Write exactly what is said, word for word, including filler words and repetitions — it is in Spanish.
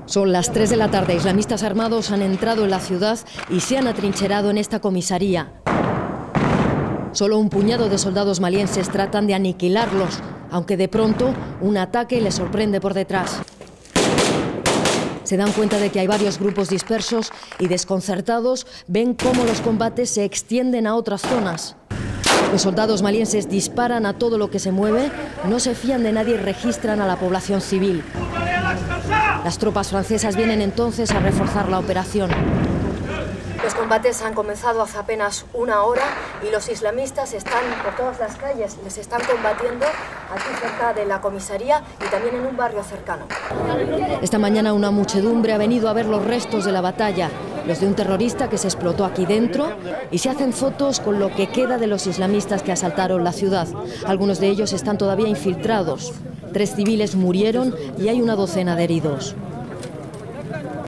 Son las tres de la tarde. Islamistas armados han entrado en la ciudad y se han atrincherado en esta comisaría. Solo un puñado de soldados malienses tratan de aniquilarlos, aunque de pronto un ataque les sorprende por detrás. Se dan cuenta de que hay varios grupos dispersos y, desconcertados, ven cómo los combates se extienden a otras zonas. Los soldados malienses disparan a todo lo que se mueve, no se fían de nadie y registran a la población civil. Las tropas francesas vienen entonces a reforzar la operación. Los combates han comenzado hace apenas una hora y los islamistas están por todas las calles, les están combatiendo aquí cerca de la comisaría y también en un barrio cercano. Esta mañana una muchedumbre ha venido a ver los restos de la batalla, los de un terrorista que se explotó aquí dentro, y se hacen fotos con lo que queda de los islamistas que asaltaron la ciudad. Algunos de ellos están todavía infiltrados. Tres civiles murieron y hay una docena de heridos.